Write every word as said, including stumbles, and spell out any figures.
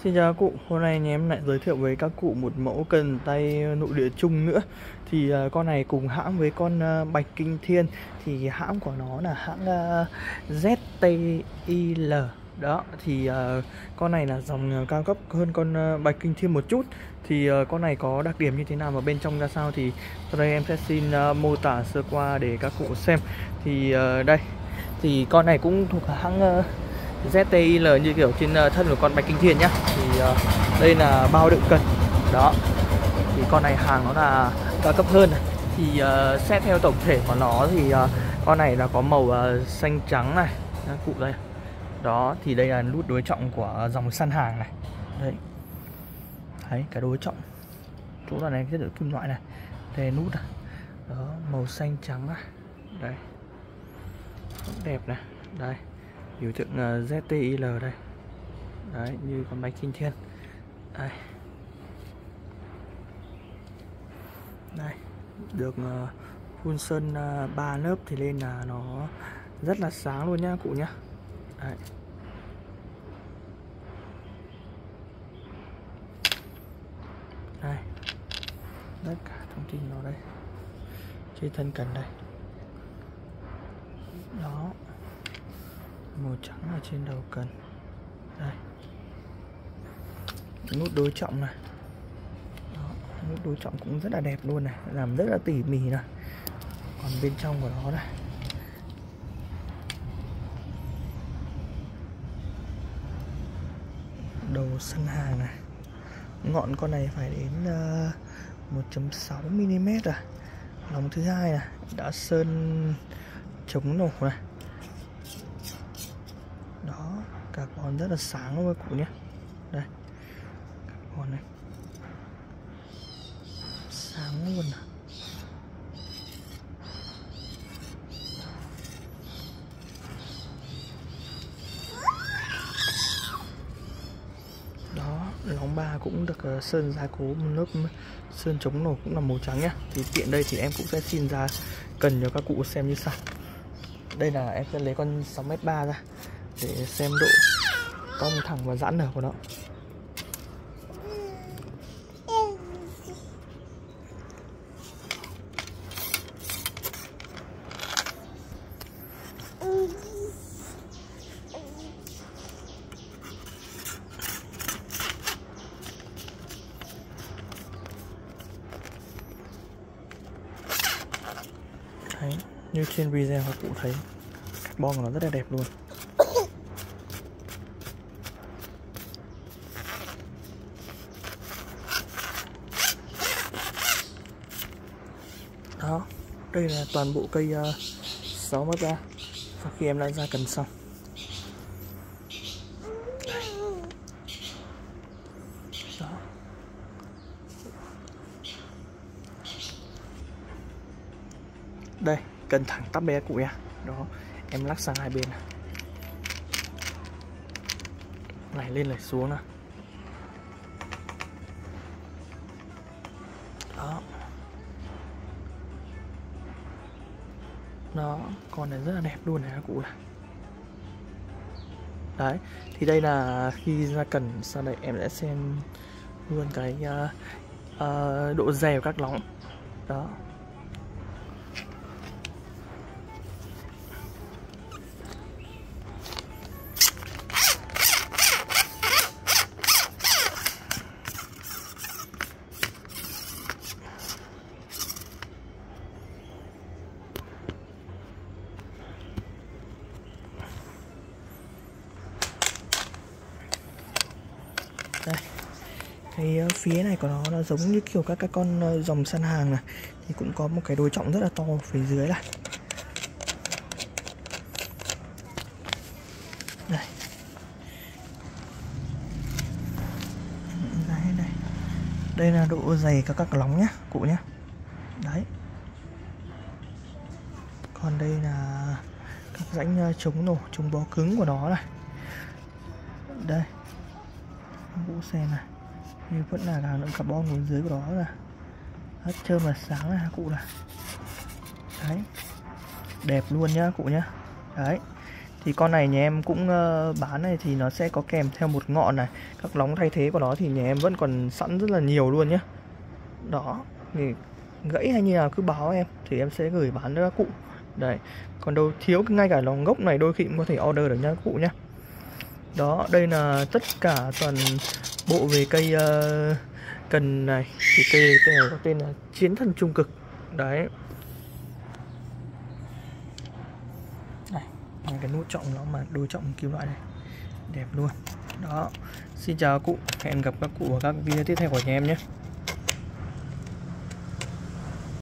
Xin chào các cụ, hôm nay nhà em lại giới thiệu với các cụ một mẫu cần tay nội địa chung nữa. Thì uh, con này cùng hãng với con uh, Bạch Kinh Thiên. Thì hãng của nó là hãng uh, Z T I L. Đó, thì uh, con này là dòng uh, cao cấp hơn con uh, Bạch Kinh Thiên một chút. Thì uh, con này có đặc điểm như thế nào và bên trong ra sao thì sau đây em sẽ xin uh, mô tả sơ qua để các cụ xem. Thì uh, đây, thì con này cũng thuộc hãng uh, Z T I L như kiểu trên thân của con Bạch Kinh Thiên nhá. Thì uh, đây là bao đựng cần. Đó. Thì con này hàng nó là cao cấp hơn này. Thì uh, xét theo tổng thể của nó thì uh, con này là có màu uh, xanh trắng này. Đó, cụ đây. Đó, thì đây là nút đối trọng của dòng săn hàng này. Đấy. Đấy, cái đối trọng. Chỗ là này cái đỡ kim loại này. Đây nút này. Đó, màu xanh trắng này. Đây. Rất đẹp này. Đây. Biểu tượng uh, Z T I L đây. Đấy, như con Bạch Kinh Thiên. Đây. Đây, được uh, phun sơn uh, ba lớp thì lên là nó rất là sáng luôn nhá cụ nhá. Đấy. Đây. Tất cả thông tin nó đây. Trên thân cần đây. Đó. Màu trắng ở trên đầu cần. Đây. Nút đối trọng này. Đó, nút đối trọng cũng rất là đẹp luôn này, làm rất là tỉ mỉ này. Còn bên trong của nó này. Đầu săn hàng này. Ngọn con này phải đến uh, một phẩy sáu mi li mét rồi. Lòng thứ hai này đã sơn chống nổ này. Đó, carbon rất là sáng luôn các cụ nhé. Đây, carbon này sáng luôn này. Đó, lóng ba cũng được uh, sơn gia cố một lớp sơn chống nổ cũng là màu trắng nhá. Thì tiện đây thì em cũng sẽ xin ra cần cho các cụ xem như sau. Đây là em sẽ lấy con sáu mét ba ra để xem độ cong thẳng và giãn nở của nó. Đấy, như trên video các cụ thấy carbon của nó rất là đẹp luôn. Đó, đây là toàn bộ cây uh, sáu mét ba sau khi em đã ra cần xong. Đó. Đây, cần thẳng tắp bé cụ nha. Đó, em lắc sang hai bên này. Này lên này xuống nào. Đó. Đó, con này rất là đẹp luôn này các cụ này. Đấy, thì đây là khi ra cần, sau đây em sẽ xem luôn cái uh, uh, độ dày của các lóng. Đó. Đây, cái phía này của nó nó giống như kiểu các cái con dòng săn hàng này, thì cũng có một cái đối trọng rất là to phía dưới này. Đây. Đây, đây. Đây là độ dày các các lóng nhá, cụ nhá. Đấy. Còn đây là các rãnh chống nổ, chống bó cứng của nó này. Đây. Gỗ xe này nhưng vẫn là hàm lượng carbon ở dưới của đó là hết trơn và sáng này cụ này. Đấy, đẹp luôn nhá cụ nhá. Đấy, Thì con này nhà em cũng uh, bán này thì nó sẽ có kèm theo một ngọn này. Các lóng thay thế của nó thì nhà em vẫn còn sẵn rất là nhiều luôn nhé. Đó, thì gãy hay như nào cứ báo em thì em sẽ gửi bán cho các cụ. Đấy, còn đâu thiếu ngay cả lóng gốc này đôi khi cũng có thể order được nha các cụ nhé. Đó, đây là tất cả toàn bộ về cây uh, cần này. Thì cây, cây này có tên là Chiến Thần Trung Cực. Đấy. Này, cái nút trọng nó mà đối trọng kim loại này. Đẹp luôn. Đó. Xin chào các cụ, hẹn gặp các cụ ở các video tiếp theo của nhà em nhé.